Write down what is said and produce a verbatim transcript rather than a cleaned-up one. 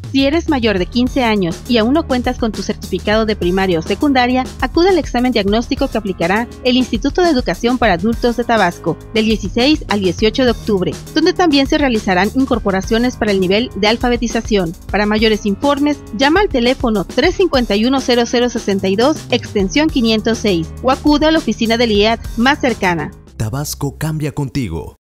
Si eres mayor de quince años y aún no cuentas con tu certificado de primaria o secundaria, acude al examen diagnóstico que aplicará el Instituto de Educación para Adultos de Tabasco del dieciséis al dieciocho de octubre, donde también se realizarán incorporaciones para el nivel de alfabetización. Para mayores informes, llama al teléfono tres cinco uno cero cero seis dos, extensión quinientos seis, o acude a la oficina del I E A D más cercana. Tabasco cambia contigo.